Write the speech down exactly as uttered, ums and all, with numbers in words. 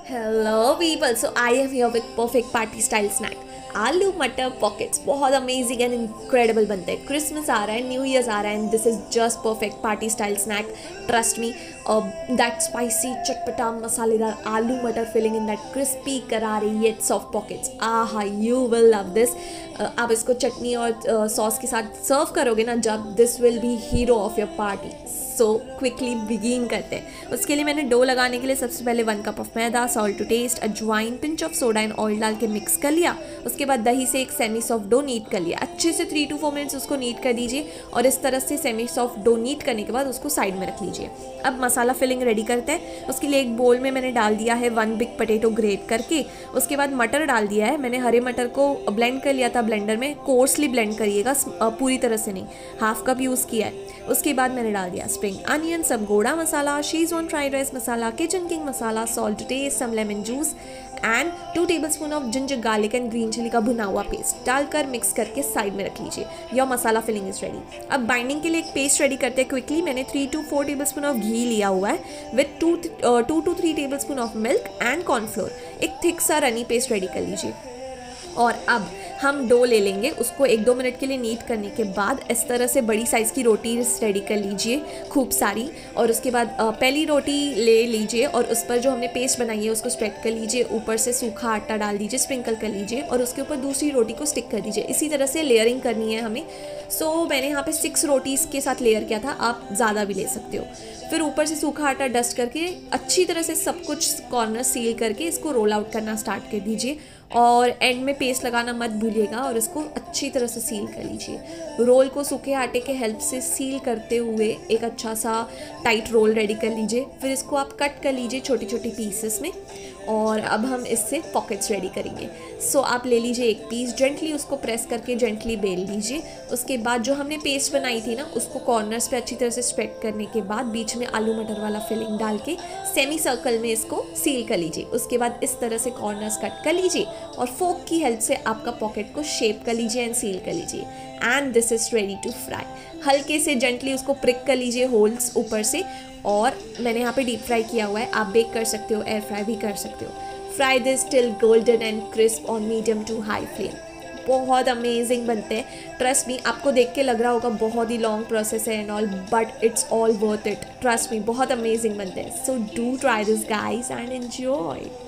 Hello people, so I am here with perfect party style snack. आलू मटर pockets बहुत amazing and incredible बनते हैं. क्रिसमस आ रहा है, न्यू ईयर्स आ रहा है and this is just perfect party style snack. Trust me, that spicy चटपटा मसालेदार aloo matar filling in that crispy करारे yet soft pockets. Aha, you will love this. आप इसको चटनी और सॉस के साथ सर्व करोगे ना जब, this will be hero of your party. So quickly begin करते हैं. उसके लिए मैंने डो लगाने के लिए सबसे पहले one cup of maida, salt to taste, ajwain, pinch of soda and oil डाल के मिक्स कर लिया. उसके बाद दही से एक सेमी सॉफ्ट डो नीट कर लिया. अच्छे से थ्री टू फोर मिनट्स उसको नीट कर दीजिए और इस तरह से सेमी सॉफ्ट डो नीट करने के बाद उसको साइड में रख लीजिए. अब मसाला फिलिंग रेडी करते हैं. उसके लिए एक बोल में मैंने डाल दिया है वन बिग पटेटो ग्रेट करके. उसके बाद मटर डाल दिया है. मैंने हरे मटर को ब्लेंड कर लिया था ब्लेंडर में. कोर्सली ब्लेंड करिएगा, पूरी तरह से नहीं. हाफ कप यूज़ किया है. उसके बाद मैंने डाल दिया स्प्रिंग अनियन, सब goda masala, Schezwan fried rice masala, kitchen king masala, salt to taste, some lemon juice and two tablespoon of ginger garlic and green chilli का भुना हुआ पेस्ट डालकर मिक्स करके साइड में रख लीजिए. Your masala filling is ready. अब बाइंडिंग के लिए एक पेस्ट रेडी करते हैं क्विकली. मैंने three to four tablespoon of ghee लिया हुआ है with two two two three tablespoon of milk and cornflour. एक थिक सा रनी पेस्ट रेडी कर लीजिए. और अब हम डो ले लेंगे. उसको एक दो मिनट के लिए नीट करने के बाद इस तरह से बड़ी साइज़ की रोटी रेडी कर लीजिए, खूब सारी. और उसके बाद पहली रोटी ले लीजिए और उस पर जो हमने पेस्ट बनाई है उसको स्प्रेड कर लीजिए. ऊपर से सूखा आटा डाल दीजिए, स्प्रिंकल कर लीजिए और उसके ऊपर दूसरी रोटी को स्टिक कर दीजिए. इसी तरह से लेयरिंग करनी है हमें. सो so, मैंने यहाँ पे सिक्स रोटीज़ के साथ लेयर किया था, आप ज़्यादा भी ले सकते हो. फिर ऊपर से सूखा आटा डस्ट करके अच्छी तरह से सब कुछ कॉर्नर सील करके इसको रोल आउट करना स्टार्ट कर दीजिए. और एंड में पेस्ट लगाना मत भूलिएगा और इसको अच्छी तरह से सील कर लीजिए. रोल को सूखे आटे के हेल्प से सील करते हुए एक अच्छा सा टाइट रोल रेडी कर लीजिए. फिर इसको आप कट कर लीजिए छोटी छोटी पीसेस में. और अब हम इससे पॉकेट्स रेडी करेंगे. सो so, आप ले लीजिए एक पीस, जेंटली उसको प्रेस करके जेंटली बेल लीजिए. उसके बाद जो हमने पेस्ट बनाई थी ना उसको कॉर्नर्स पे अच्छी तरह से स्प्रेड करने के बाद बीच में आलू मटर वाला फिलिंग डाल के सेमी सर्कल में इसको सील कर लीजिए. उसके बाद इस तरह से कॉर्नर्स कट कर लीजिए और फोक की हेल्प से आपका पॉकेट को शेप कर लीजिए एंड सील कर लीजिए. And this is ready to fry. हल्के से जेंटली उसको प्रिक कर लीजिए होल्स ऊपर से. और मैंने यहाँ पे डीप फ्राई किया हुआ है, आप बेक कर सकते हो, एयर फ्राई भी कर सकते हो. Fry this till golden and crisp on medium to high flame. बहुत अमेजिंग बनते हैं. ट्रस्ट मी, आपको देख के लग रहा होगा बहुत ही लॉन्ग प्रोसेस है and all, but it's all worth it. Trust me, बहुत अमेजिंग बनते हैं. So do try this guys and enjoy.